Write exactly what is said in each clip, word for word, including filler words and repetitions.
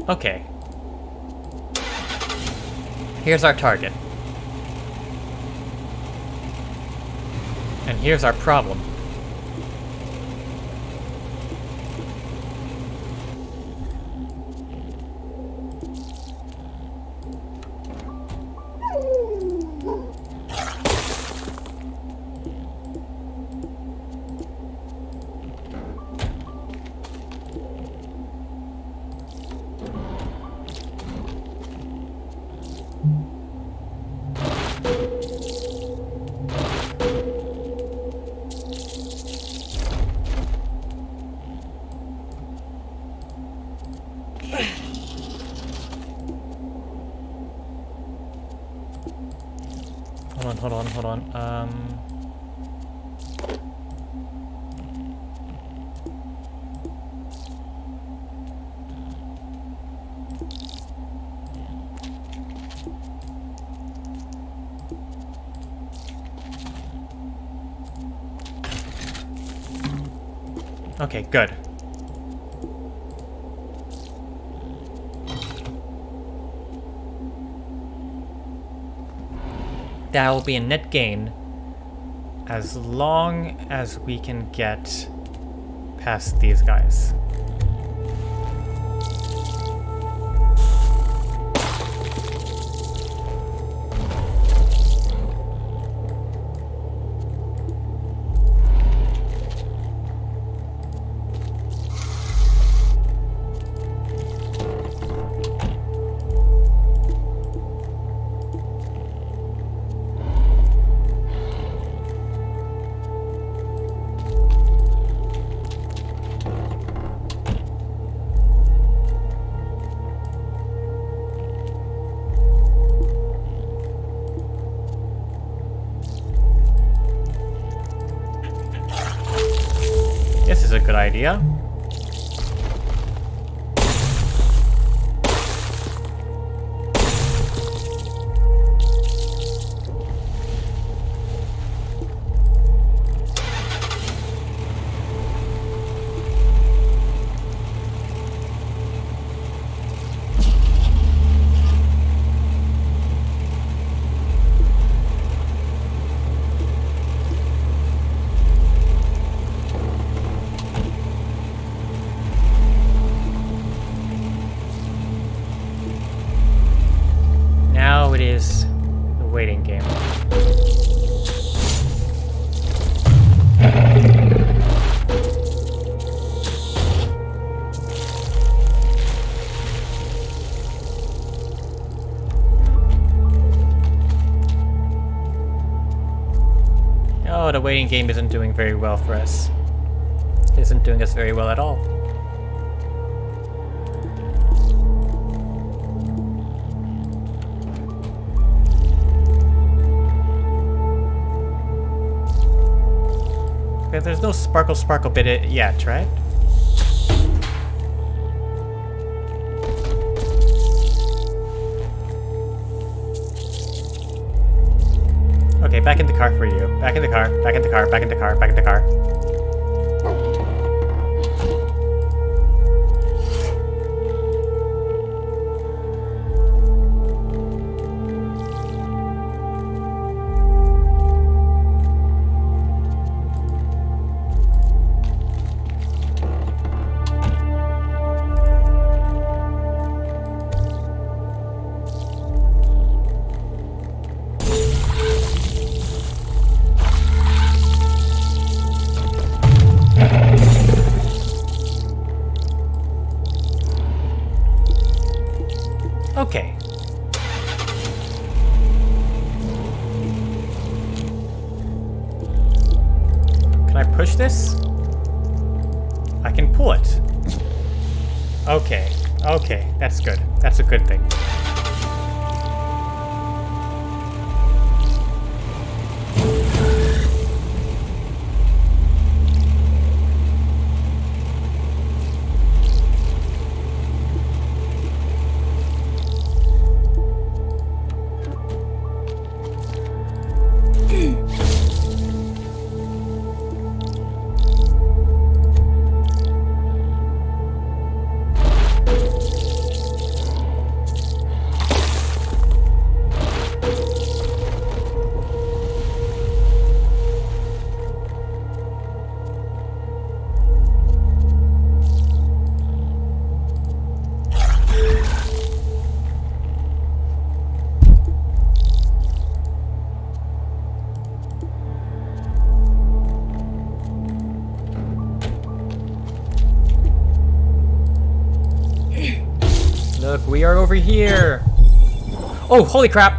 Okay. Here's our target. And here's our problem. Hold on, hold on, hold on. Um... Okay, good. That will be a net gain as long as we can get past these guys. This is a good idea. Now it is the waiting game. Oh, the waiting game isn't doing very well for us. It isn't doing us very well at all. There's no sparkle sparkle bit yet, right? Okay, back in the car for you. Back in the car, back in the car, back in the car, back in the car. Okay. Can I push this? I can pull it. Okay. Okay. That's good. That's a good thing. We are over here. Oh, holy crap.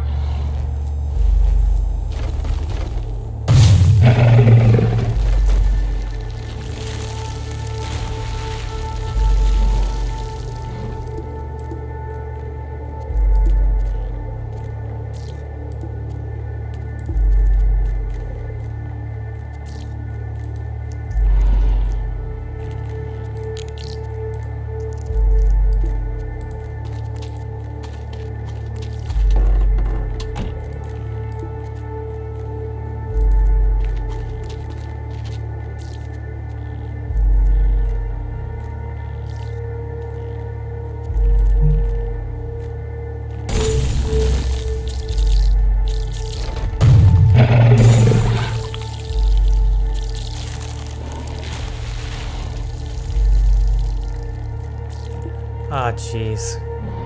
Ah, jeez.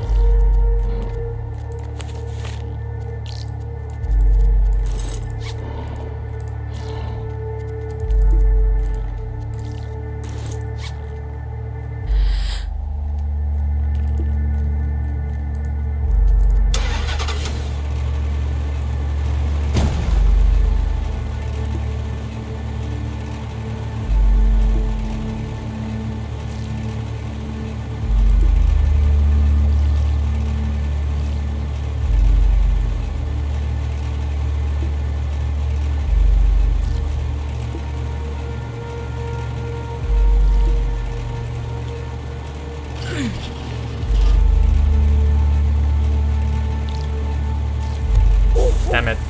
Damn it.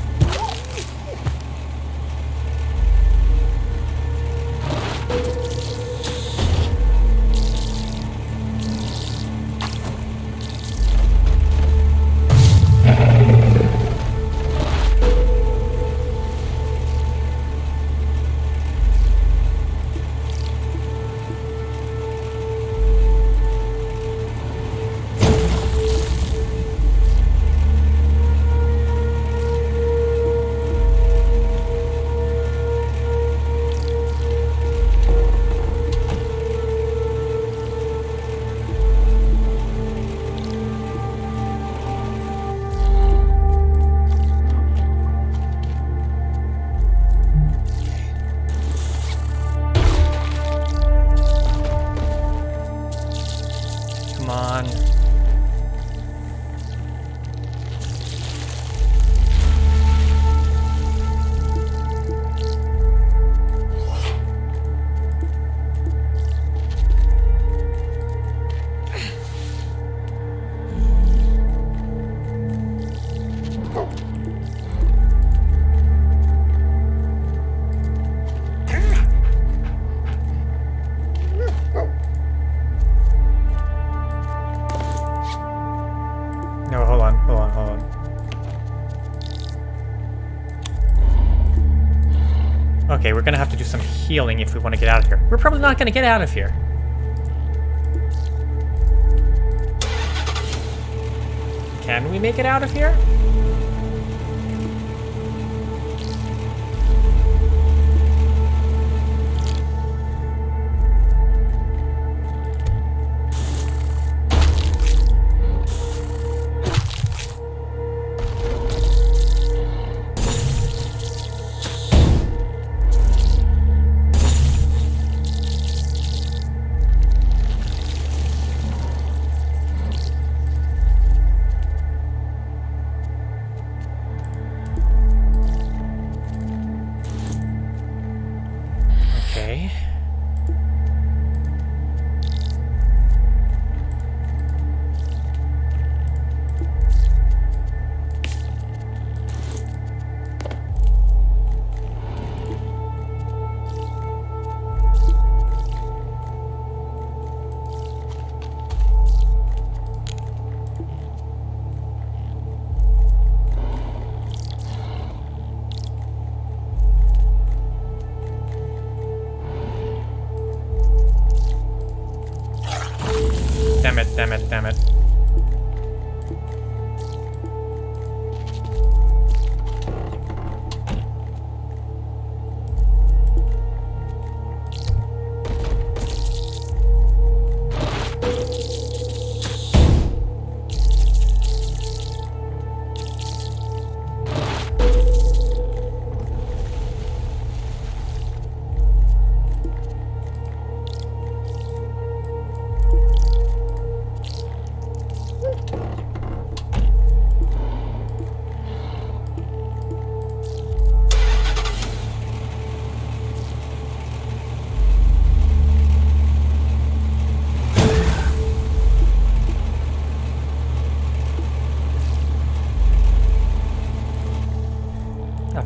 Come on. No, hold on, hold on, hold on. Okay, we're gonna have to do some healing if we want to get out of here. We're probably not gonna get out of here. Can we make it out of here?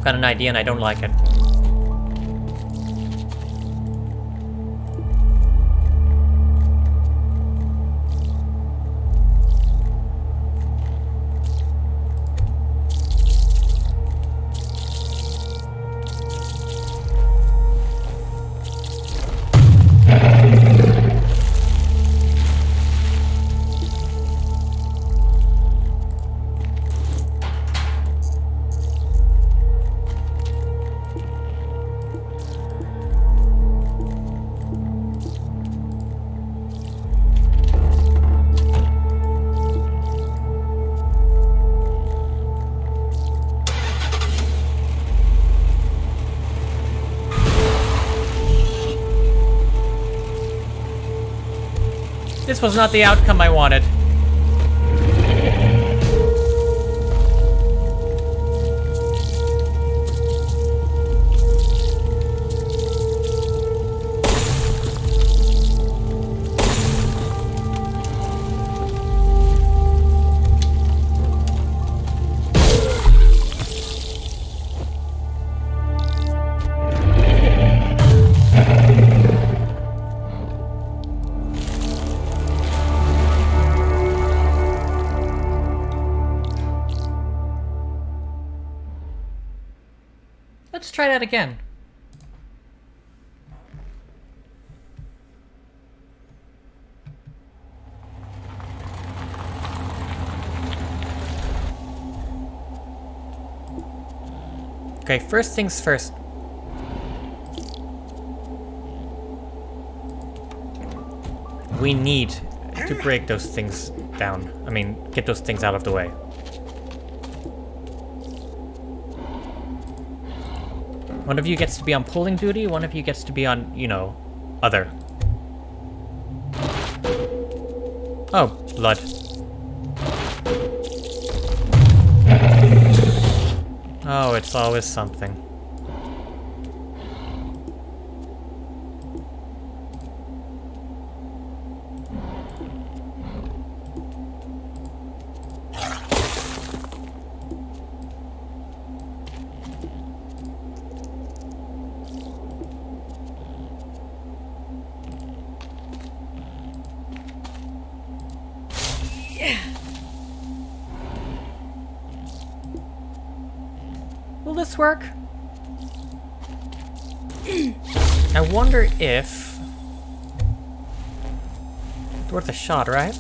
I've got an idea and I don't like it. This was not the outcome I wanted. Let's try that again. Okay, first things first. We need to break those things down. I mean, get those things out of the way. One of you gets to be on pulling duty, one of you gets to be on, you know, other. Oh, blood. Oh, it's always something. Will this work? I wonder if... It's worth a shot, right?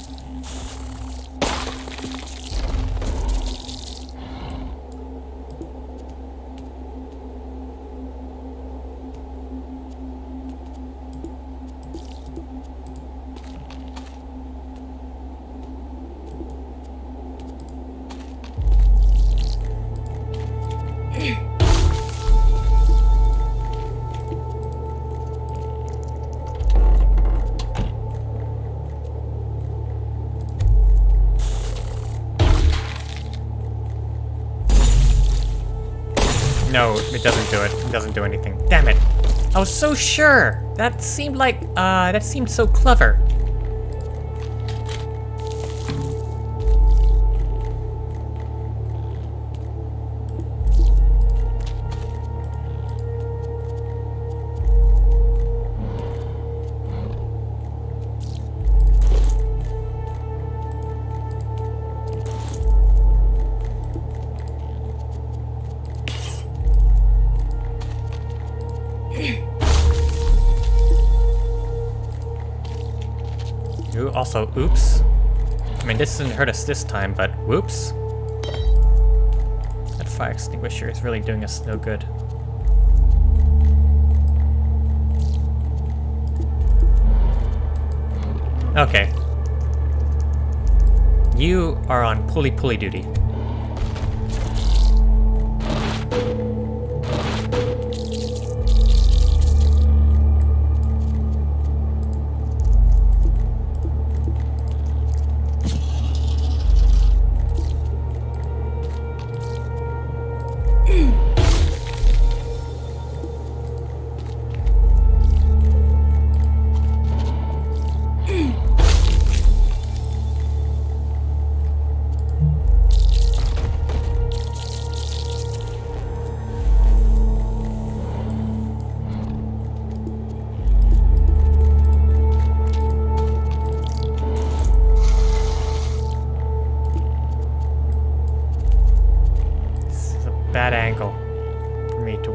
No, it doesn't do it. It doesn't do anything. Damn it. I was so sure. That seemed like, uh, that seemed so clever. Ooh, also, oops. I mean, this didn't hurt us this time, but whoops. That fire extinguisher is really doing us no good. Okay. You are on pulley-pulley duty.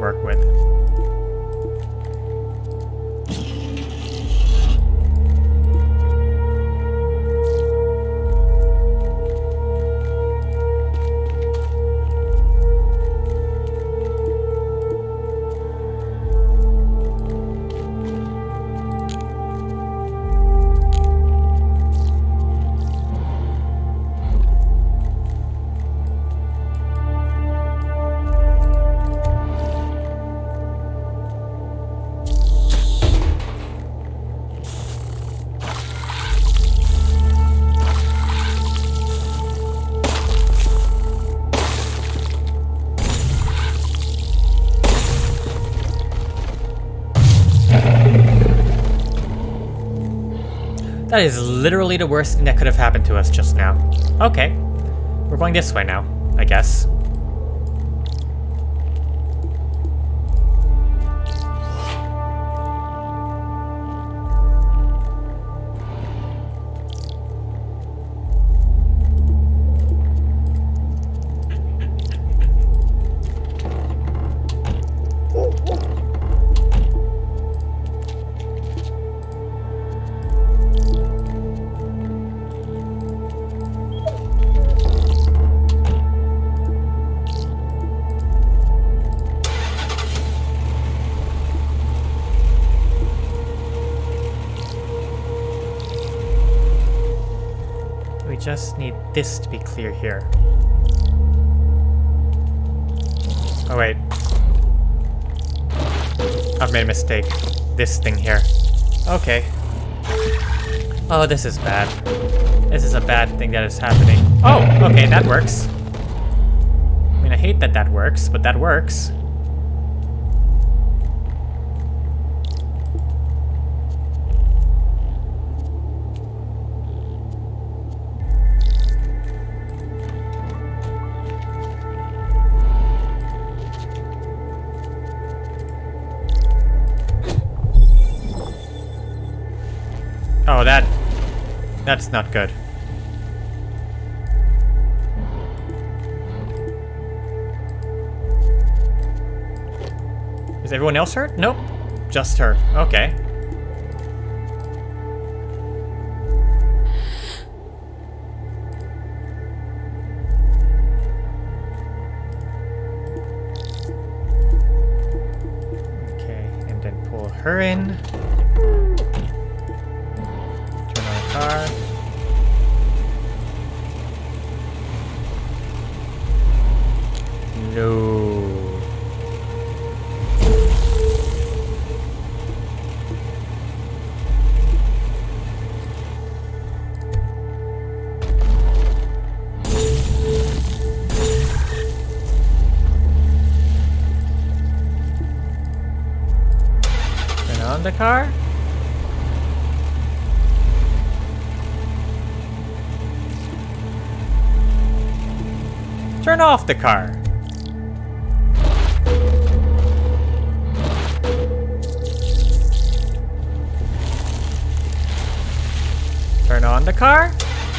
work with. That is literally the worst thing that could have happened to us just now. Okay. We're going this way now, I guess. Just need this to be clear here. Oh wait. I've made a mistake. This thing here. Okay. Oh, this is bad. This is a bad thing that is happening. Oh, okay, that works. I mean, I hate that that works, but that works. Oh, that... that's not good. Is everyone else hurt? Nope. Just her. Okay. Okay, and then pull her in. Car. No. Turn on the car. Turn off the car. Turn on the car.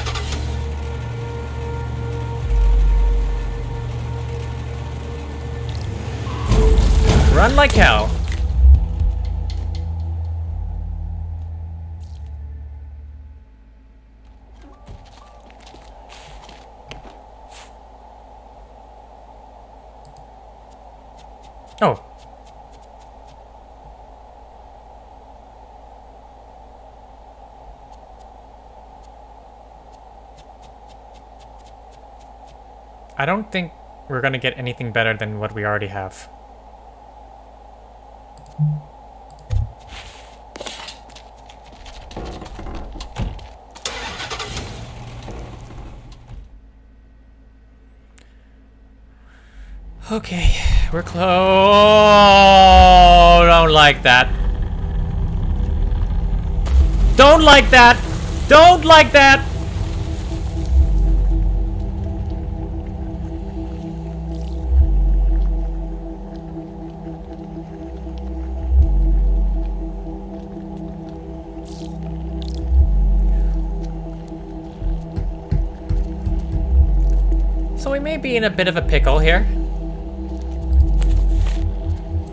Run like hell. Oh. I don't think we're gonna get anything better than what we already have. Okay, we're close. Oh, don't like that. Don't like that. Don't like that. So we may be in a bit of a pickle here.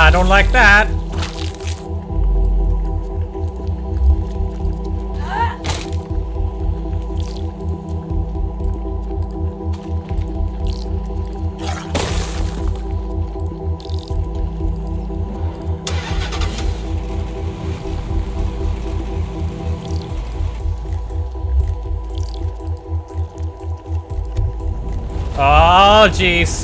I don't like that. Oh, jeez.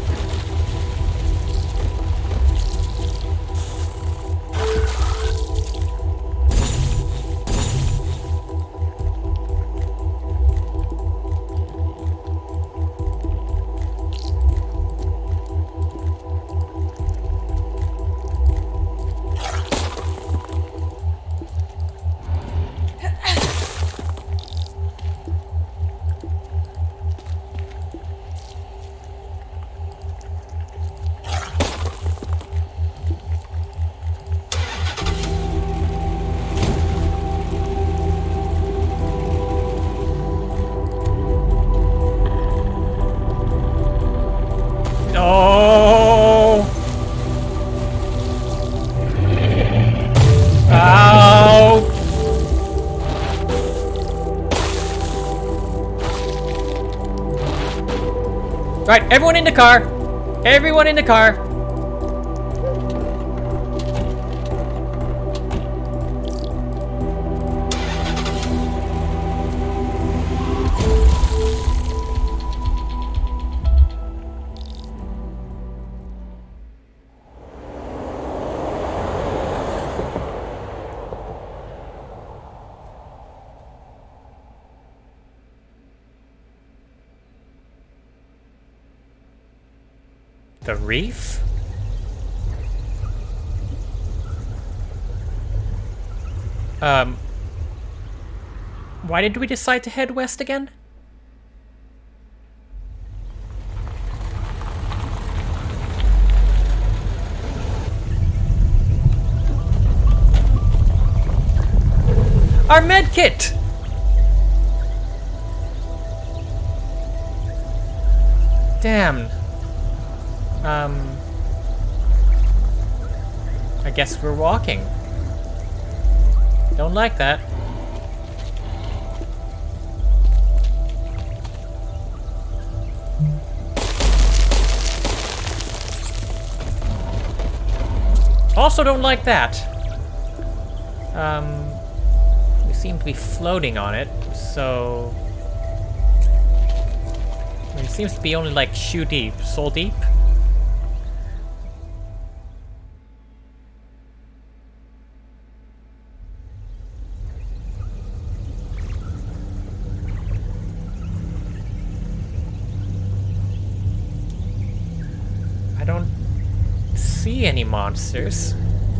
Oh! Ow! Right, everyone in the car! Everyone in the car! The reef? Um... Why did we decide to head west again? Our med kit! Damn. Um... I guess we're walking. Don't like that. Also don't like that. Um... We seem to be floating on it, so... It seems to be only like shoe deep, soul deep. I don't see any monsters.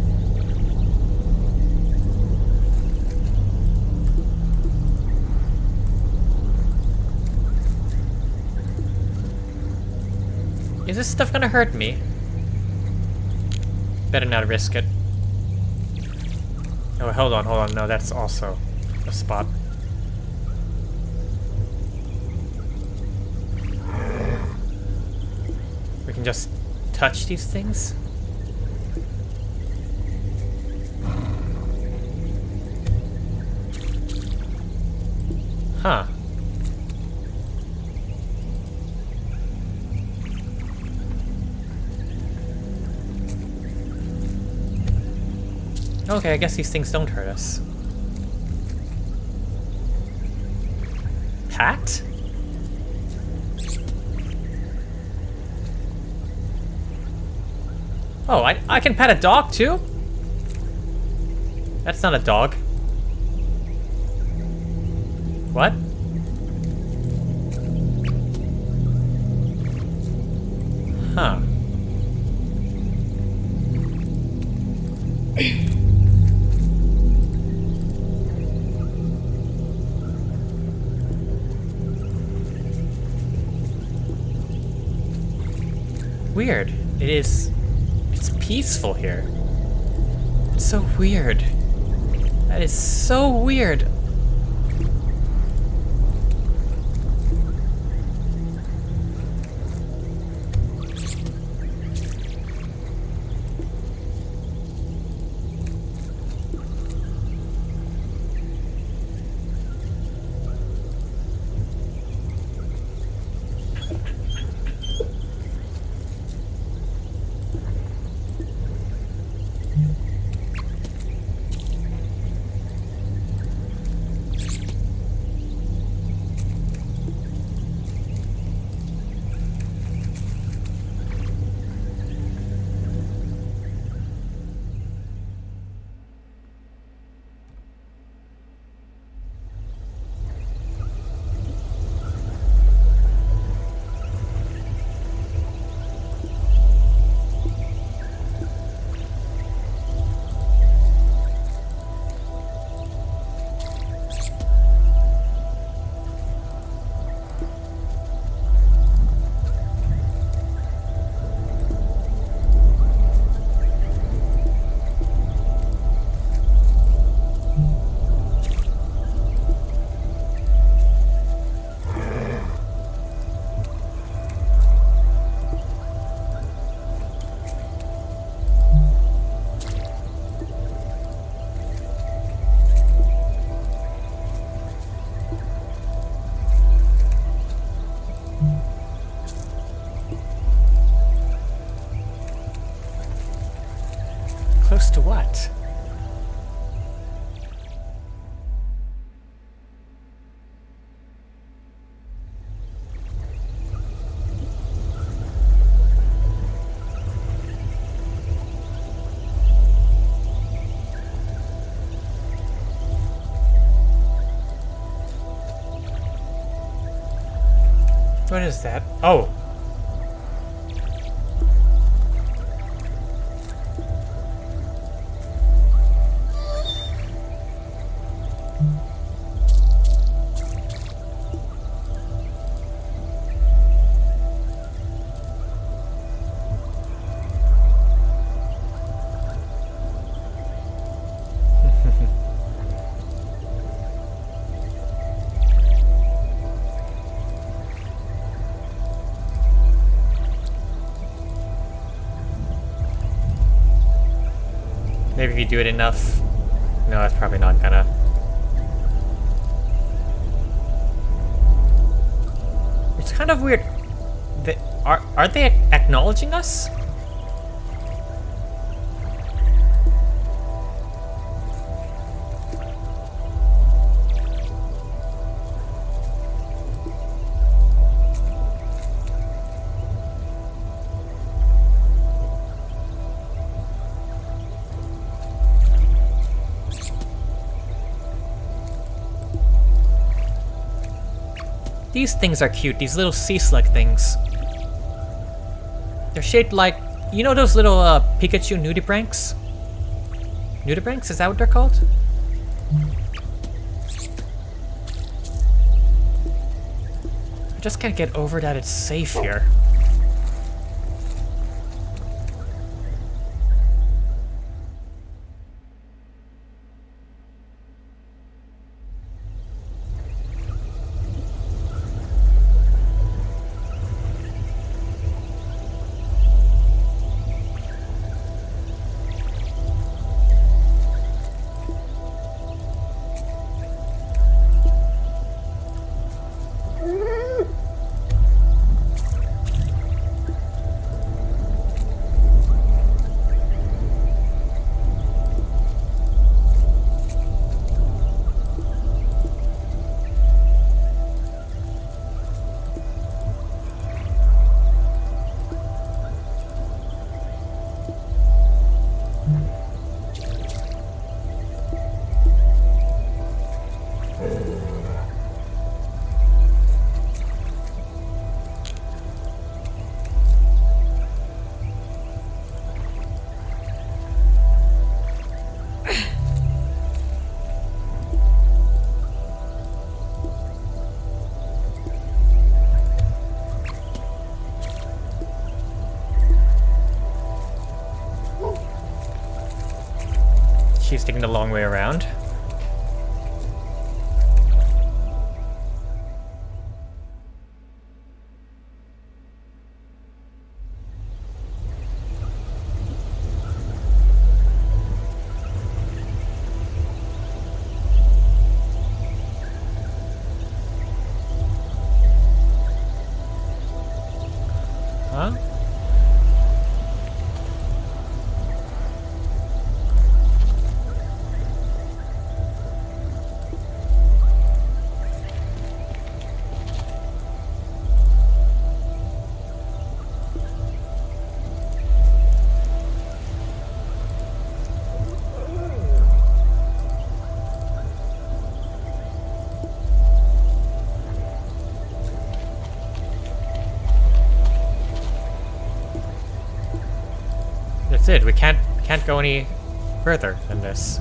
Is this stuff gonna hurt me? Better not risk it. Oh, hold on, hold on. No, that's also a spot. We can just touch these things? Huh. Okay, I guess these things don't hurt us. Pat? Oh, I, I can pet a dog too? That's not a dog. What? Huh. Weird. It is... It's peaceful here. It's so weird. That is so weird. What is that? Oh! Maybe if you do it enough. No, it's probably not gonna. It's kind of weird. They, are are they acknowledging us? These things are cute, these little sea slug things. They're shaped like, you know those little uh, Pikachu nudibranchs? Nudibranchs, is that what they're called? I just can't get over that it's safe here. She's taking the long way around. Huh? That's it. We can't can't go any further than this.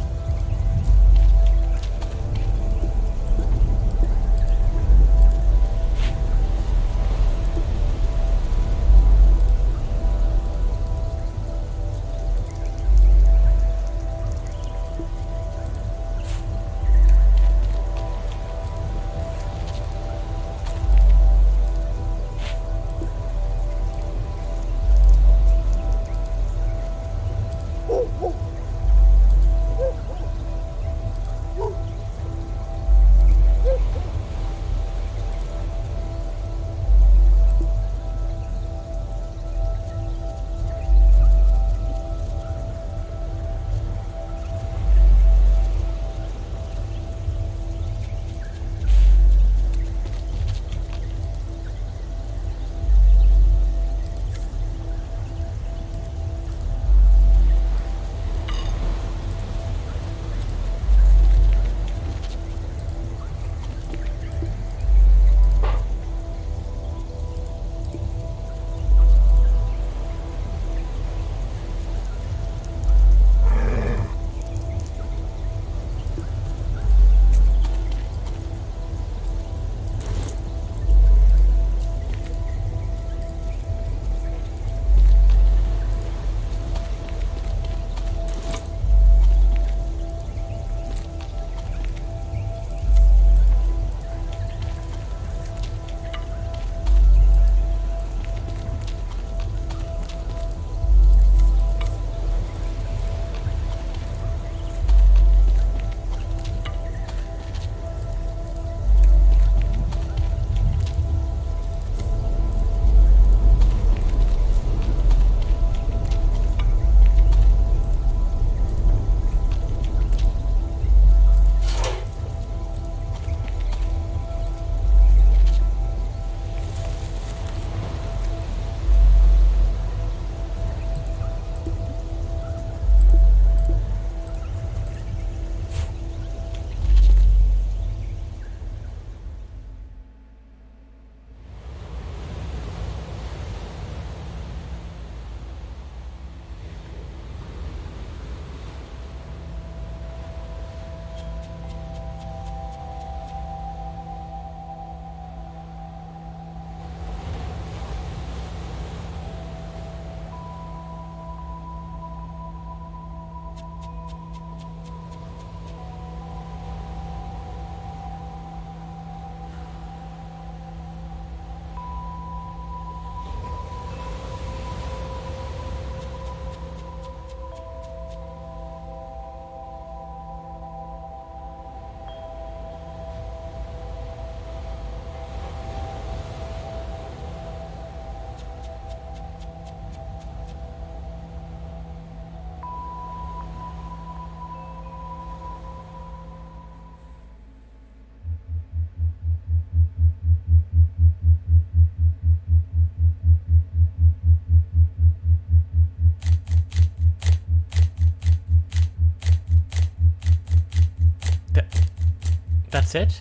That's it?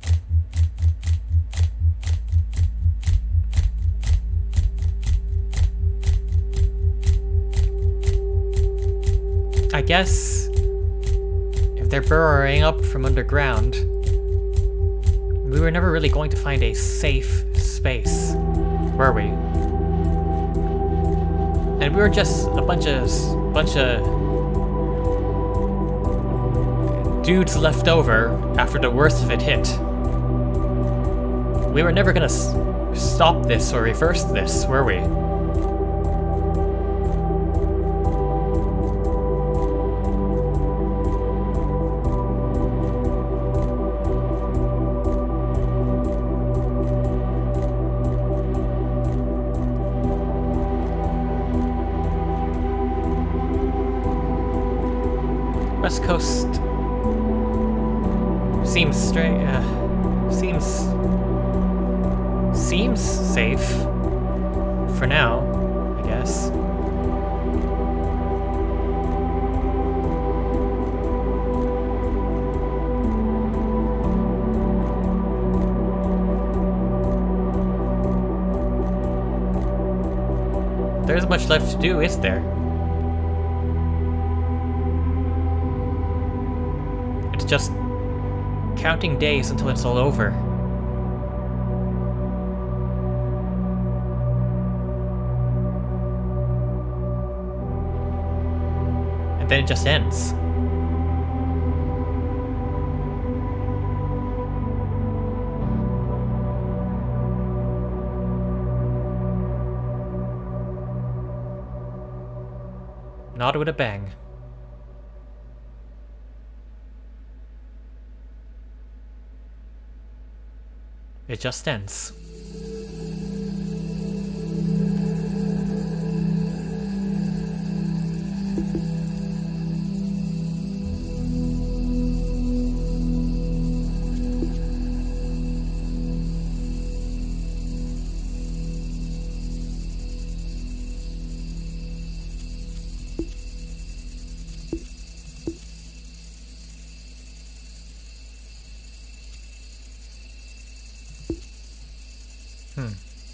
I guess if they're burrowing up from underground, we were never really going to find a safe space, were we? And we were just a bunch of bunch of dudes left over after the worst of it hit. We were never gonna s stop this or reverse this, were we? West Coast seems straight, uh, seems, seems safe for now, I guess. There isn't much left to do, is there? Just counting days until it's all over. And then it just ends. Not with a bang. It just ends. Hmm.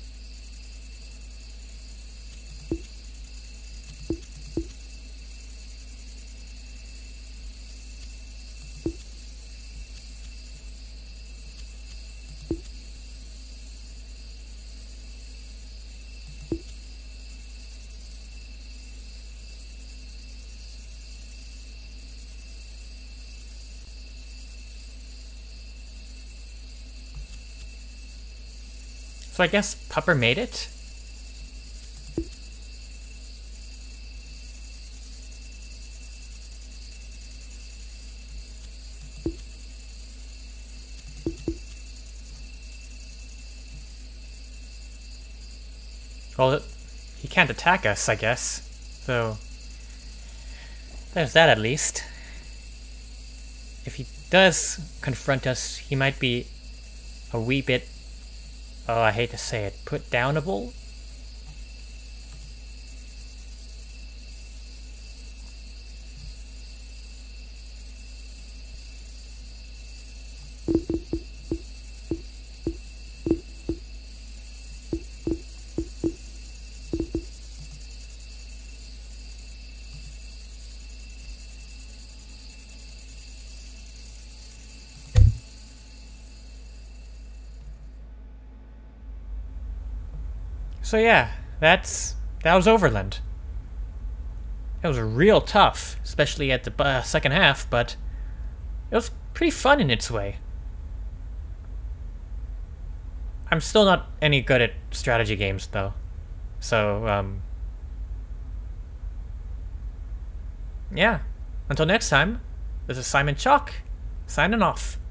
So I guess Pupper made it? Well, he can't attack us, I guess. So there's that at least. If he does confront us, he might be a wee bit, oh, I hate to say it, put downable? So yeah, that's that was Overland. It was real tough, especially at the uh, second half, but it was pretty fun in its way. I'm still not any good at strategy games, though. So, um... yeah. Until next time, this is Simon Chalk, signing off.